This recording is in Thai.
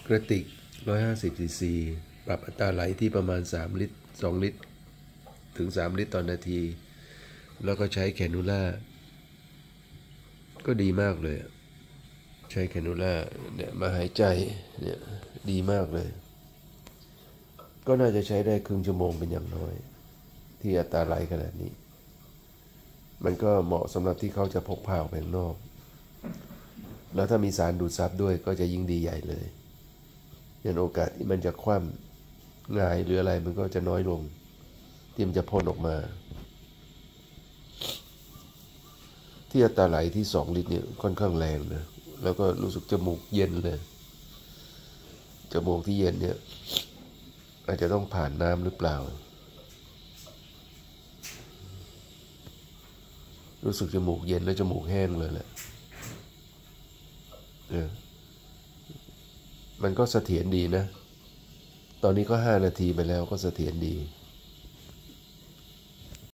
กระติก150ซีซีปรับอัตราไหลที่ประมาณ3ลิตร2ลิตรถึง3ลิตรต่อนาทีแล้วก็ใช้แคนูล่าก็ดีมากเลยใช้แคนูล่าเนี่ยมาหายใจเนี่ยดีมากเลยก็น่าจะใช้ได้ครึ่งชั่วโมงเป็นอย่างน้อยที่อัตราไหลขนาดนี้มันก็เหมาะสำหรับที่เขาจะพกพาออกไปข้างนอกแล้วถ้ามีสารดูดซับด้วยก็จะยิ่งดีใหญ่เลยอย่างโอกาสที่มันจะคว่ำหงายหรืออะไรมันก็จะน้อยลงที่มันจะพ่นออกมาที่อัตราไหลที่2ลิตรเนี่ยค่อนข้างแรงนะแล้วก็รู้สึกจมูกเย็นเลยจมูกที่เย็นเนี่ยอาจจะต้องผ่านน้ำหรือเปล่ารู้สึกจมูกเย็นและจมูกแห้งเลยแหละมันก็เสถียรดีนะตอนนี้ก็5 นาทีไปแล้วก็เสถียรดี